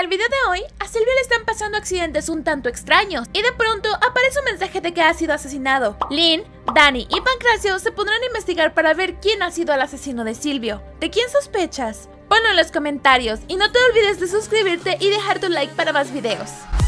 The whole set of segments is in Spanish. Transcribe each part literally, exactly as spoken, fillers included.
el video de hoy, a Silvio le están pasando accidentes un tanto extraños y de pronto aparece un mensaje de que ha sido asesinado. Lynn, Dani y Pancracio se pondrán a investigar para ver quién ha sido el asesino de Silvio. ¿De quién sospechas? Ponlo en los comentarios y no te olvides de suscribirte y dejar tu like para más videos.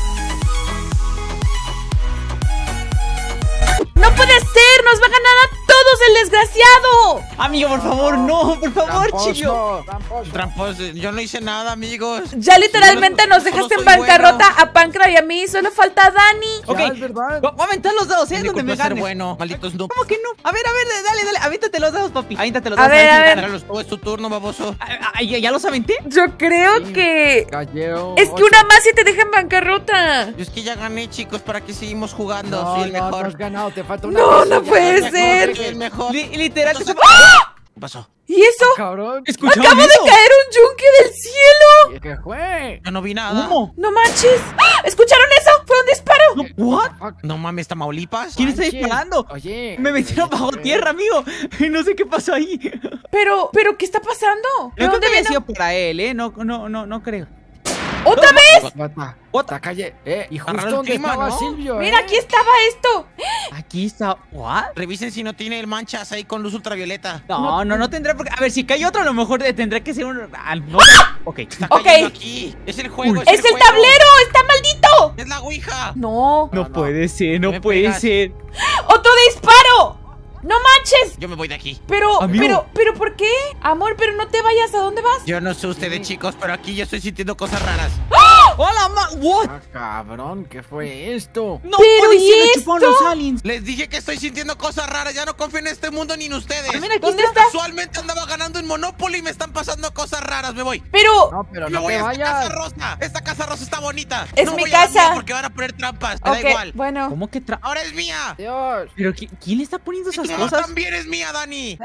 ¡No puede ser! ¡Nos va a ganar a todos el desgraciado! Amigo, por favor, no, por favor, chico. Tramposo, tramposo. Yo no hice nada, amigos. Ya literalmente nos dejaste en bancarrota bueno. a Pancra y a mí. Solo falta a Dani. Ok, ya, es verdad. voy a aventar los dados, ¿eh? Donde me ganes. Bueno, malditos no. ¿Cómo que no? A ver, a ver, dale, dale, aviéntate los dados, papi. Aviéntate los a dados. Ver, a ver, a ver. Oh, es tu turno, baboso. ¿Ya, ¿Ya los aventé? Yo creo Sí. que... Galleo, Es que ocho. una más y te deja en bancarrota. Yo es que ya gané, chicos. ¿Para qué seguimos jugando? No, Soy el no, no mejor. has ganado, te falta una No, cosilla. no puede Soy el ser. mejor, soy el mejor. Li- literal, te ¿Qué pasó? ¿Y eso? Cabrón. ¿Escucharon ¡Acaba de eso? caer un yunque del cielo! ¿Qué fue? Yo no vi nada. ¿Cómo? ¡No manches! ¡Ah! ¿Escucharon eso? ¡Fue un disparo! No, ¿what? Fuck. No mames, ¿Tamaulipas? ¿Quién está Manches. disparando? Oye. Me metieron bajo tierra, amigo. No sé qué pasó ahí. Pero, pero, ¿qué está pasando? ¿De No creo dónde que haya viene? sido para él, ¿eh? No, no, no, no creo. ¡Otra vez! What? What? La calle. Eh, y Está justo raro el donde clima, estaba ¿no? Silvio, Mira, eh. aquí estaba esto. Aquí está. ¿What? Revisen si no tiene manchas ahí con luz ultravioleta. No, no, no tendrá porque. A ver, si cae otro, a lo mejor tendrá que ser un. Ah, no. Ok. Está Ok. cayendo aquí. Es el juego, es, ¡Es el juego. tablero! ¡Está maldito! Es la ouija. No. No no. puede ser, no Me puede pegas. ser. ¡Otro disparo! ¡No manches! Yo me voy de aquí. Pero, Amigo. pero, pero, ¿por qué? Amor, pero no te vayas. ¿A dónde vas? Yo no sé ustedes, chicos, pero aquí yo estoy sintiendo cosas raras. ¡Hola, ma! ¿What? Ah, cabrón, ¿qué fue esto? No Pero, puede ¿y ser, me chuparon esto? los aliens. Les dije que estoy sintiendo cosas raras. Ya no confío en este mundo ni en ustedes. Ah, mira, aquí ¿Dónde está. está? Casualmente andaba ganando en Monopoly y me están pasando cosas raras. Me voy. Pero, No, pero Me no voy te a esta casa vayas. rosa. Esta casa rosa está bonita. Es no mi voy a la casa. mía porque van a poner trampas. Me ok, da igual. bueno. ¿Cómo que tra... Ahora es mía. Dios. ¿Pero qui- quién le está poniendo esas Tú cosas? también es mía, Dani.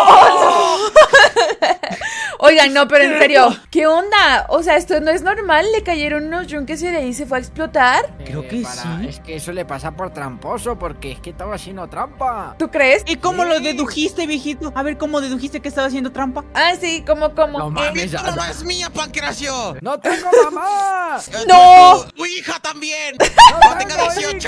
Oigan, no, pero en serio, ¿qué onda? O sea, esto no es normal. Le cayeron unos yunques y de ahí se fue a explotar. Creo que sí. Es que eso le pasa por tramposo, porque es que estaba haciendo trampa. ¿Tú crees? ¿Y cómo lo Sí. dedujiste, viejito? A ver, ¿cómo dedujiste que estaba haciendo trampa? Ah, sí, como, como. No ¿Qué? mames. Tu mamá es mía, Pancracio. ¡No tengo mamá! Eh, ¡No! Tu, tu hija también. ¡No Cuando tenga tengo dieciocho.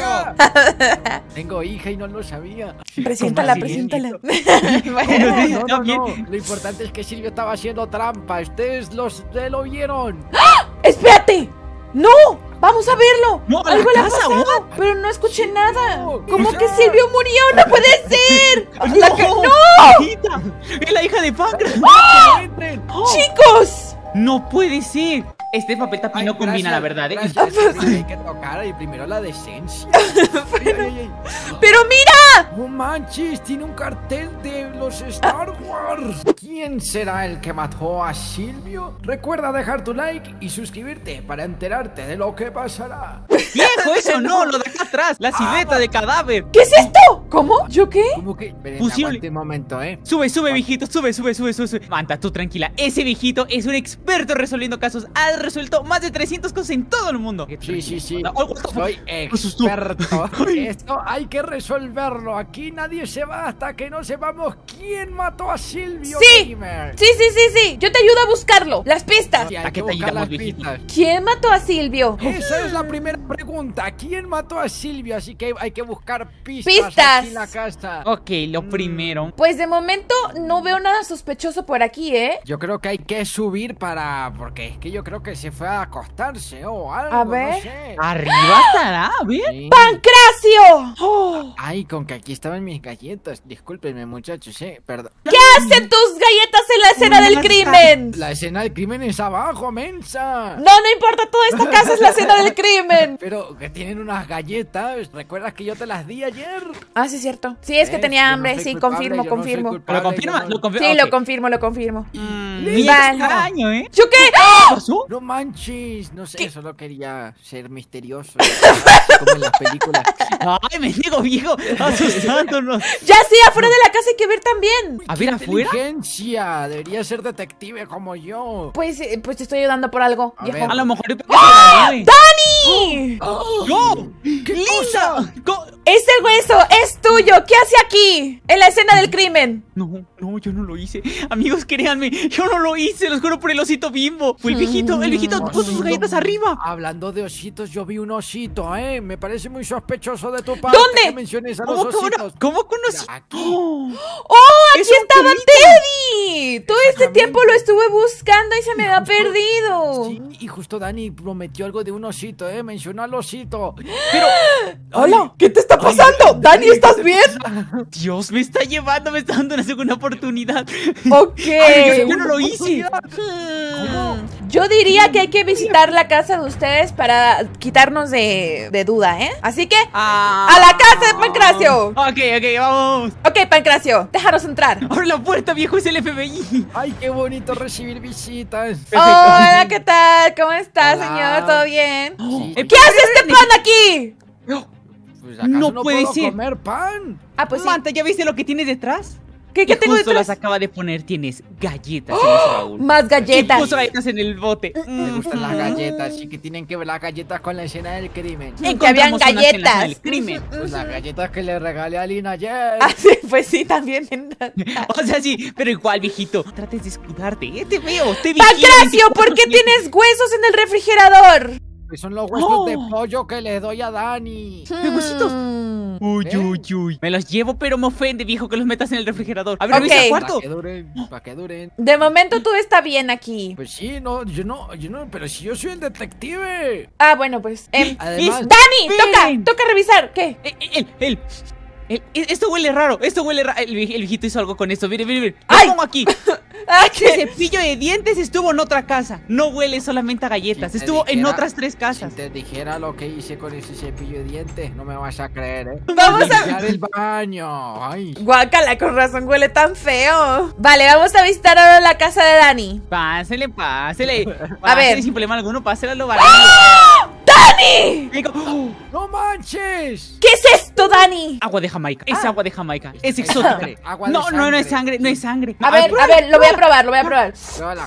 hija! Tengo hija y no lo sabía. Preséntala, ¿Cómo así? preséntala. No, Bueno. no, no, Está no, bien. no. Lo importante es que Silvio estaba haciendo trampa. Ustedes los, eh, lo vieron. ¡Espérate! ¡No! ¡Vamos a verlo! No, a la Algo le ha casa, pasado, what? pero no escuché nada. no. ¿Cómo Ya. que Silvio murió? ¡No puede ser! La ca- ¡No! ¡No! ¡Hijita! ¡Es la hija de Pancras! Entren. ¡Chicos! ¡No puede ser! Este papel tapiz Ay, no combina, gracias, la verdad, ¿eh? gracias. Es que hay que tocar y primero la decencia. Ay, ay, ay. ¡Pero mira! ¡No manches! Tiene un cartel de los Star Wars. ¿Quién será el que mató a Silvio? Recuerda dejar tu like y suscribirte para enterarte de lo que pasará. ¡Viejo, eso no! ¡Lo dejé atrás! ¡La silueta de cadáver! ¿Qué es esto? ¿Cómo? ¿Yo qué? ¿Cómo que? Esperen, Posible. aguante un momento, ¿eh? Sube, sube, viejito, sube, sube, sube, sube, sube. Manta, tú tranquila. Ese viejito es un experto resolviendo casos. Ha resuelto más de trescientas cosas en todo el mundo. Sí, sí, sí. Oh, what the fuck? Soy asustó. experto. Esto hay que resolverlo. Aquí nadie se va hasta que no sepamos quién mató a Silvio Sí. Gamer. Sí, sí, sí, sí. Yo te ayudo a buscarlo. Las pistas. Sí, hay ¿A que qué te buscar ayudamos, las viejito? pistas. ¿Quién mató a Silvio? Esa es la primera pregunta. ¿Quién mató a Silvio? Así que hay que buscar pistas, Pistas. aquí en la casa. Ok, lo primero. Pues de momento no veo nada sospechoso por aquí, ¿eh? Yo creo que hay que subir para... Porque es que yo creo que se fue a acostarse o algo, A ver. no sé. Arriba estará, a ver. Sí. ¡Pancracio! Oh, Ay, con que aquí estaban mis galletas. Discúlpenme, muchachos, eh. Perdón. ¿qué hacen tus galletas en la escena del crimen? La escena del crimen es abajo, mensa. No, no importa, toda esta casa es la escena del crimen. Pero que tienen unas galletas. ¿Recuerdas que yo te las di ayer? Ah, sí, es cierto. Sí, es que ¿Ves? tenía Yo no hambre, soy sí, culpable, confirmo, yo no soy confirmo. culpable, ¿Lo confirma? yo no- ¿Lo confirma? Sí, Ok. lo confirmo, lo confirmo. Mm, Listo. mira, Vale. extraño, ¿eh? ¿Yo qué? ¿Qué pasó? No manches, no sé, ¿Qué? solo quería ser misterioso. Así como en las películas. Ay, mendigo viejo, asustándonos. Ya sí, afuera de la casa hay que ver también. A ver, afuera. Inteligencia, debería ser detective como yo. Pues, eh, pues te estoy ayudando por algo, A viejo. ver. A lo mejor yo pensé que era él. ¡Dani! ¡Yo! ¿Qué ¡Linda! Co- Ese hueso es tuyo. ¿Qué hace aquí? En la escena del crimen. No, No, yo no lo hice. Amigos, créanme, yo no lo hice, los juro por el osito Bimbo. Fue el viejito, el viejito puso sus galletas arriba. Hablando de ositos, yo vi un osito, ¿eh? Me parece muy sospechoso de tu parte. ¿Dónde? Que menciones a los ¿Cómo, cómo, ositos. ¿Cómo conocí? Mira, aquí. Oh, ¡Oh, aquí ¡Es un estaba Teddy! Teddy! Todo este Exactamente. tiempo lo estuve buscando y se me había perdido. Sí, y justo Dani prometió algo de un osito, ¿eh? Mencionó al osito. pero, Hola, ¿qué te está pasando? Dani, ¿estás bien? Dios, me está llevando, me está dando una segunda oportunidad. Ok. Ay, yo, yo no lo hice. Hmm, Yo diría que hay que visitar la casa de ustedes para quitarnos de, de duda, ¿eh? Así que, Ah. ¡a la casa de Pancracio! Ok, ok, vamos. Ok, Pancracio, déjanos entrar. Abre la puerta, viejo, es el F B I. Ay, qué bonito recibir visitas. Hola, ¿qué tal? ¿Cómo está, Hola. señor? ¿Todo bien? Sí. Eh, ¿Qué hace este pan aquí? Pues, ¿acaso No no puede puedo ser. comer pan? Ah, pues sí. Manta, ¿ya viste lo que tienes detrás? ¿Qué, qué Que tengo justo detrás? las acaba de poner, tienes galletas en ese baúl. Más Y galletas. puso galletas en el bote. Me gustan las Mm. galletas, así que tienen que ver las galletas con la escena del crimen. Que habían Encontramos unas en la galletas. escena del crimen. Pues las galletas que le regalé a Lina ayer. Ah, sí, pues sí, también. O sea, sí, pero igual, viejito. Trates de escudarte, ¿eh? Te veo, te vigilo. Pancracio, veinticuatro ¿por qué siete. tienes huesos en el refrigerador? Pues son los huesos Oh. de pollo que le doy a Dani. huesitos? Hmm. Uy, ¿Eh? uy, uy. Me los llevo, pero me ofende, viejo, que los metas en el refrigerador. A ver, Ok. revisa el Para cuarto. que duren, para que duren. De momento todo está bien aquí. Pues sí, no, yo no, yo no, pero si yo soy el detective. Ah, bueno, pues. em, Además, Dani, toca, Esperen. toca revisar. ¿Qué? Eh, eh, Él, él. él, esto huele raro, esto huele raro. El, vie- el viejito hizo algo con esto. Mire, mire, mire. Lo ¡Ay! pongo aquí. Ah, Ese ¿qué? cepillo de dientes estuvo en otra casa. No huele solamente a galletas. Si te Estuvo en dijera- otras tres casas. Si te dijera lo que hice con ese cepillo de dientes, no me vas a creer, ¿eh? Vamos a... Limpiar el baño. Ay. Guácala, con razón huele tan feo. Vale, vamos a visitar ahora la casa de Dani. Pásele, pásele. A ver. Pásele sin problema alguno, pásele a lo barato. ¡Dani! Digo, ¡oh! ¡No manches! ¿Qué es esto, Dani? Agua de Jamaica, es Ah. agua de Jamaica, es exótica. Agua de No, no, no es sangre. sangre, no es sangre. A Ay, ver, a pruébala, ver, lo voy a pruébala. probar, lo voy a probar. Pruébala.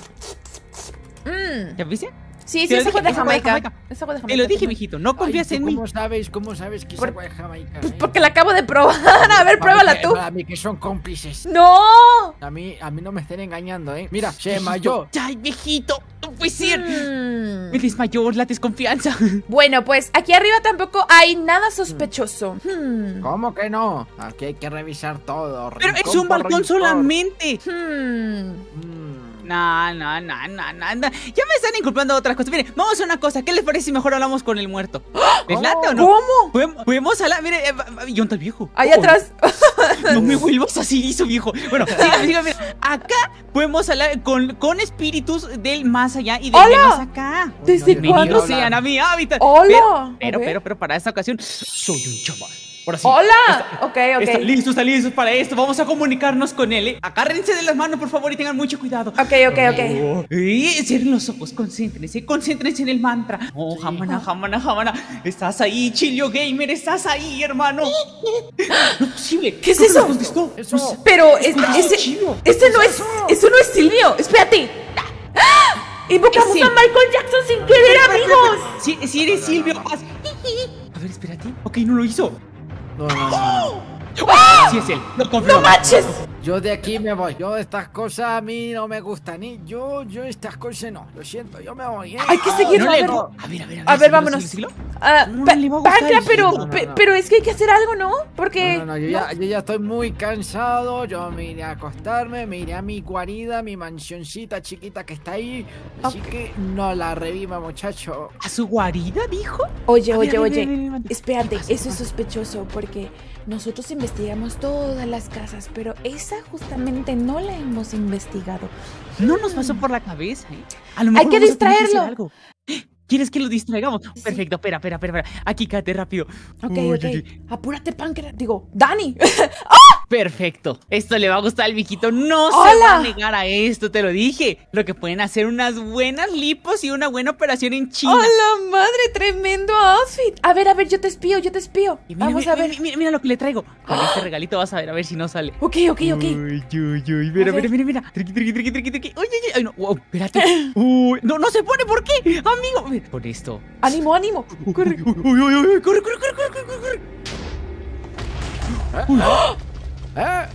Mm. ¿Ya viste? Sí, Te sí, lo es agua dije, de es agua de Jamaica. Jamaica. Es agua de Te Jamaica. lo dije, mijito, no confías Ay, en ¿tú mí. ¿Cómo sabes, cómo sabes que es Por- agua de Jamaica? Pues eh? porque la acabo de probar. A ver, Para pruébala mí tú. que- Para mí que son cómplices. ¡No! A mí, a mí no me estén engañando, ¿eh? Mira, se desmayó. Ay, viejito, no puede ser. Mm. Me desmayó la desconfianza. Bueno, pues aquí arriba tampoco hay nada sospechoso. Hmm. ¿Cómo que no? Aquí hay que revisar todo. Pero es rincón un por balcón rincón. solamente. Hmm. Mm. No, no, no, no, no, no. Ya me están inculpando de otras cosas. Miren, vamos a hacer una cosa. ¿Qué les parece si mejor hablamos con el muerto? ¿Les late o no? ¿Cómo? Podemos, podemos hablar. Mire, eh, va- va- Yonta el viejo. Ahí Oh, atrás. No me vuelvas así, liso, viejo. Bueno, síganme, síganme. Acá podemos hablar con, con espíritus del más allá y del ¡Hola! menos acá. ¿Desde Oye, cuándo? Bienvenidos Hola. sean a mi hábitat. Hola. Pero, A pero, ver. pero, pero para esta ocasión soy un chaval. Ahora sí. Hola. Ok, ¿Están ok. listos? ¿Están listos para esto? Vamos a comunicarnos con él, ¿eh? Agárrense de las manos, por favor, y tengan mucho cuidado. Ok, ok, ok. Oh, y cierren los ojos, concéntrense, concéntrense en el mantra. Oh, jamana, jamana, jamana. Estás ahí, Chilio Gamer, estás ahí, hermano. No es posible. ¿Qué es Creo que eso? nos contestó. Eso. Pero es- Escucha, ese, Chillo. ese no es, eso no es Silvio. Espérate. ¡Ah! Invocamos Es a él. Michael Jackson sin querer, amigos. Si, si eres Silvio, haz. A ver, espérate. Ok, no lo hizo. No, no, no. Sí es él. Lo confirmo. No manches. Yo de aquí me voy. Yo estas cosas a mí no me gustan. Ni yo, yo estas cosas no. Lo siento, yo me voy. ¿eh? Hay que seguirlo, No a le ver. go- A ver, a ver, a ver. A ver, síguelo, vámonos. síguelo, síguelo. Ah, No, Pa- le va a gustar Pancra, el pero, Silvio. No, no, pe- no. pero es que hay que hacer algo, ¿no? Porque... No, no, no, yo ya, yo ya estoy muy cansado. Yo me iré a acostarme, me iré a mi guarida, mi mansioncita chiquita que está ahí. Así Ok. que no la reviva, muchacho. ¿A su guarida, dijo? Oye, A ver, oye, a ver, oye, ven, ven, ven. espérate, ¿Qué pasa, eso qué es pasa? sospechoso porque nosotros investigamos todas las casas, pero esa justamente no la hemos investigado. No nos pasó por la cabeza, ¿eh? A lo mejor Hay que vamos a tener hacer distraerlo. algo. ¿Quieres que lo distraigamos? Sí. Perfecto, espera, espera, espera, espera. Aquí, cállate rápido. Ok, Uy, ok, uy, uy. apúrate, Pancra, digo, Dani. Perfecto. Esto le va a gustar al viejito. No se va a ¡Hola! negar a esto, te lo dije. Lo que pueden hacer unas buenas lipos y una buena operación en China. ¡Hola, madre! ¡Tremendo outfit! A ver, a ver, yo te espío, yo te espío. Y mira, Vamos mira, a ver. Mira, mira, mira lo que le traigo. Con este regalito vas a ver, a ver si no sale. Ok, ok, ok. Uy, uy, uy. Mira, A ver. mira, mira, mira. Triqui, triqui, triqui, triqui, triqui. Oye, oye. Ay, no. Wow, espérate. Uy, no, no se pone. ¿Por qué? Amigo. Mira, por esto. Ánimo, ánimo. Corre. Uy, uy, uy, uy. Corre, corre, corre, corre, corre, corre. ¿Eh? ¿Eh?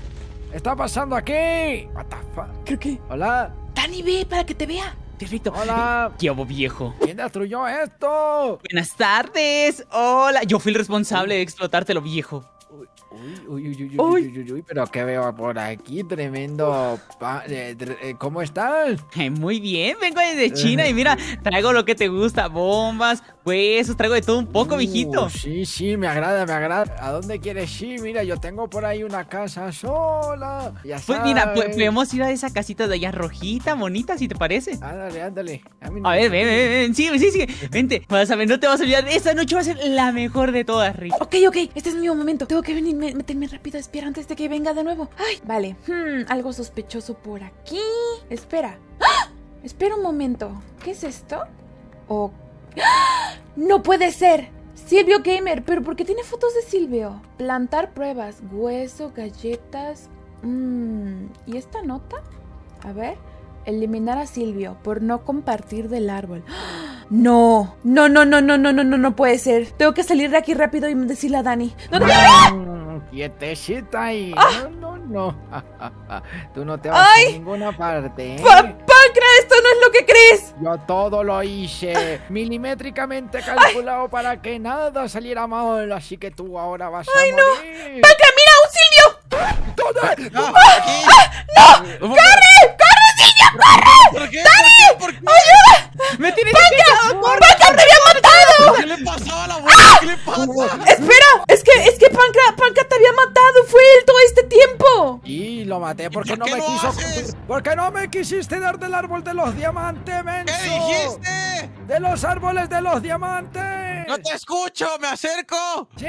está pasando aquí? What the fuck? Creo que... Hola. Dani, ve para que te vea. Perfecto. Hola. ¿Qué hubo, viejo? ¿Quién destruyó esto? Buenas tardes. Hola. Yo fui el responsable de explotártelo, viejo. Uy, uy, uy, uy, uy, uy, uy, uy, pero ¿qué veo por aquí? Tremendo. pa- eh, tr- eh, ¿Cómo estás? Eh, Muy bien, vengo desde China y mira, traigo lo que te gusta, bombas, huesos, traigo de todo un poco, viejito. Uh, sí, sí, me agrada, me agrada. ¿A dónde quieres ir? Mira, yo tengo por ahí una casa sola. Ya Pues mira, sabes. po- podemos ir a esa casita de allá rojita, bonita, si te parece. Ándale, ándale. A, mí no A me- ver, ven, ven, ven, sí, sí, sí, vente. Vas a ver, no te vas a olvidar, esta noche va a ser la mejor de todas, Rick. Ok, ok, este es mi momento. Tengo que venir, me- meterme rápido a espiar antes de que venga de nuevo. Ay, vale. Hmm, algo sospechoso por aquí. Espera. ¡Ah! Espera un momento. ¿Qué es esto? O... ¡Ah! ¡No puede ser! Silvio Gamer, pero ¿por qué tiene fotos de Silvio? Plantar pruebas, hueso, galletas. Mmm, ¿y esta nota? A ver. Eliminar a Silvio por no compartir del árbol. ¡Ah! No, no, no, no, no, no, no, no, no puede ser. Tengo que salir de aquí rápido y decirle a Dani. ¡No, no, no! Mm, Quietecita ahí. Ah. No, no, no. Ja, ja, ja. Tú no te vas Ay. a ninguna parte. ¿eh? Pa- ¡Pancra, esto no es lo que crees! Yo todo lo hice milimétricamente calculado para que nada saliera mal. Así que tú ahora vas a morir. ¡Pancra, mira, un Silvio! ¿Dónde? No, aquí. ¡No! ¡Corre! ¡Corre, Silvio, corre! ¿Por qué? ¿Por qué? ¿Por qué? ¡Me tienes que ¡Pancra, te había matado! ¿Qué le pasó a la abuela? ¿Qué le pasa? ¡Espera! Es que, es que Pancra, Pancra te había matado. Fue él todo este tiempo. Y lo maté porque ¿Por no qué me lo quiso. haces? Porque no me quisiste dar del árbol de los diamantes, menso. ¿Qué dijiste? De los árboles de los diamantes. No te escucho, me acerco. Sí,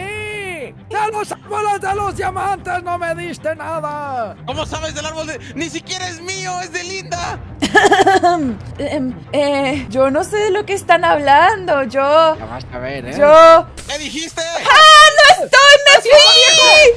de los árboles de los diamantes no me diste nada. ¿Cómo sabes del árbol de...? Ni siquiera es mío, es de Linda. Em, eh, yo no sé de lo que están hablando. Yo, Ya vas a ver, ¿eh? yo... ¿Qué dijiste? ¡Ah, no estoy! ¡Me fui!